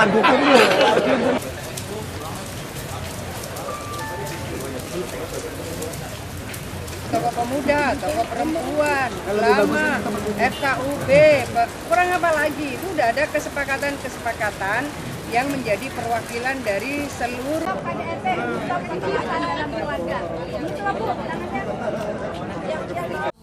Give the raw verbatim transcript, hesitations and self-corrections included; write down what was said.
dukung lu. Tokoh pemuda, tokoh perempuan, ulama, F K U B, kurang apa lagi? Itu udah ada kesepakatan-kesepakatan yang menjadi perwakilan dari seluruh K D R T, stop kekerasan dalam keluarga. Ini Bu, tangannya.